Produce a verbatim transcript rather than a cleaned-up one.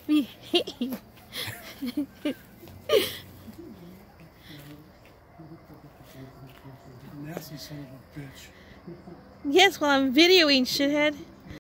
Behave. Nasty son of a bitch. Yes, well, I'm videoing, shithead.